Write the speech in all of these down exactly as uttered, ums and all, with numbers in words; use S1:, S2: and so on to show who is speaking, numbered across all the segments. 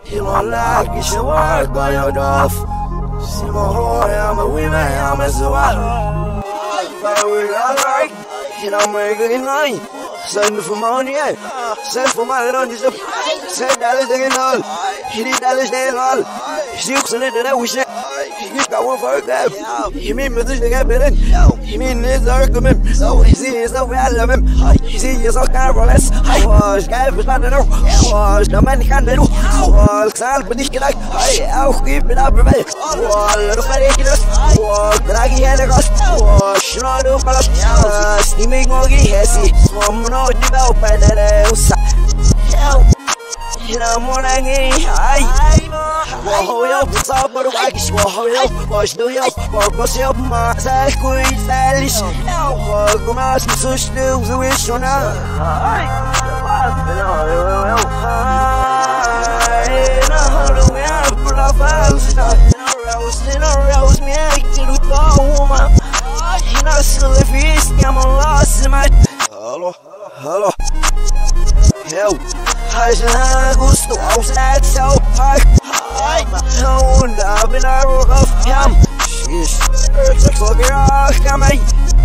S1: You don't like it, you work by your dove. See my heart, I'm a woman, I'm a swallow. But we're alright, you know, I'm making night. Send for money, send for my own. Send dollars, they can all. He did dollars, they can all. She's in it, and I wish it. You got one for them. You mean, but they got better. You mean, it's argument. So easy, it's so well of him. You see, you're so careless. I was, guy was not enough. I was, no man can do. I was, Sal, but he's like, I'll keep it up. Wall, the ridiculous. Wall, Draghi had a ghost. Wall, Shino, do color. Steaming, Moggy, Hessy. Swam, no, develop, and then I'll you know, more than me. I whoa, yo, what's up, but I guess whoa, yo, what's do yo, what's up, my side, queen, stylish. Whoa, come on, some such news, the wish on her. I know, we have put our files in a rose, in a rose, me, I did with the woman. You know, so if he's I'm lost in my hello, hello, yo. I gusto outside so high. I don't have an arrow of him. She's so good. Come on.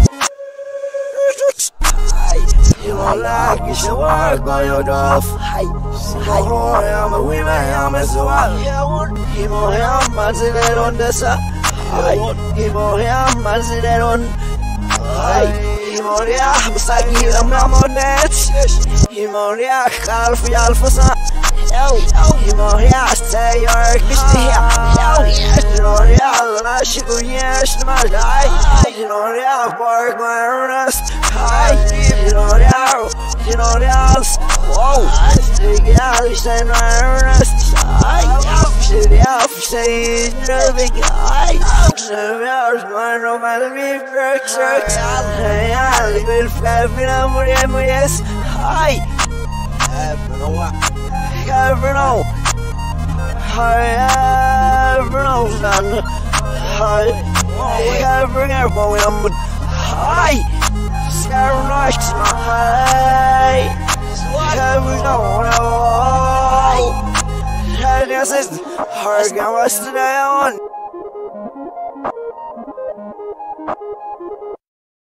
S1: You don't like it, you work by your dove. I'm a woman, I'm a swallow. You know, I'm a zillet on the side. You know, I'm a zillet on. Himoria, Musagi, I'm on that. Himoria, half alpha son. Himoria, stay your Christy here. Himoria, Lashiku, yes, my life. Himoria, bark my earnest. Himoria, Himoria, whoa, the Alice and my earnest. The Alpha says, nerving. I serve my romantic works. I will have been a more yes. I have no one. Ever know. I ever know, son. I ever know. I scare nights. I ever know. I guess it's hard. I was today on.